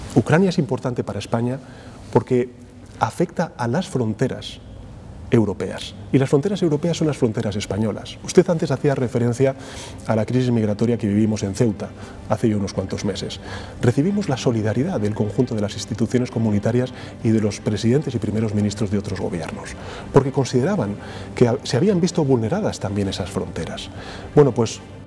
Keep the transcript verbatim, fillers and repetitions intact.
Ucrania es importante para España porque afecta a las fronteras europeas. Y las fronteras europeas son las fronteras españolas. Usted antes hacía referencia a la crisis migratoria que vivimos en Ceuta hace ya unos cuantos meses. Recibimos la solidaridad del conjunto de las instituciones comunitarias y de los presidentes y primeros ministros de otros gobiernos, porque consideraban que se habían visto vulneradas también esas fronteras. Bueno, pues